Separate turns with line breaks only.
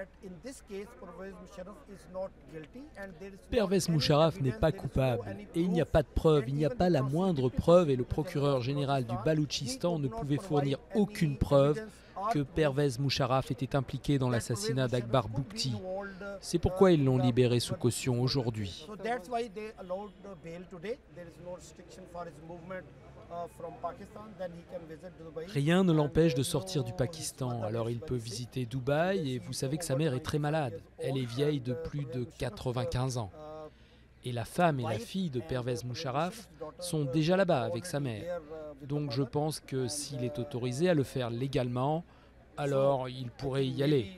Pervez Musharraf n'est pas coupable et il n'y a pas de preuve, il n'y a pas la moindre preuve et le procureur général du Baloutchistan ne pouvait fournir aucune preuve que Pervez Musharraf était impliqué dans l'assassinat d'Akbar Boukti. C'est pourquoi ils l'ont libéré sous caution aujourd'hui. Rien ne l'empêche de sortir du Pakistan, alors il peut visiter Dubaï et vous savez que sa mère est très malade. Elle est vieille de plus de 95 ans. Et la femme et la fille de Pervez Musharraf sont déjà là-bas avec sa mère. Donc je pense que s'il est autorisé à le faire légalement, alors il pourrait y aller.